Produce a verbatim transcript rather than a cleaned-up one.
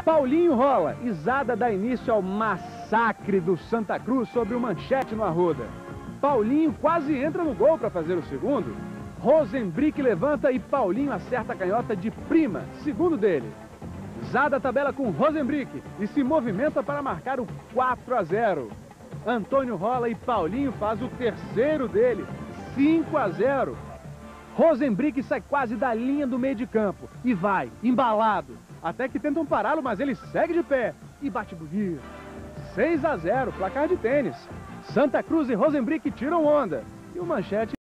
Paulinho rola, Izada dá início ao massacre do Santa Cruz sobre o Manchete no Arruda. Paulinho quase entra no gol para fazer o segundo. Rosenbrick levanta e Paulinho acerta a canhota de prima, segundo dele. Izada tabela com Rosenbrick e se movimenta para marcar o quatro a zero. Antônio rola e Paulinho faz o terceiro dele, cinco a zero. Rosenbrick sai quase da linha do meio de campo e vai, embalado, até que tentam pará-lo, mas ele segue de pé e bate bonito. seis a zero, placar de tênis. Santa Cruz e Rosenbrick tiram onda e o Manchete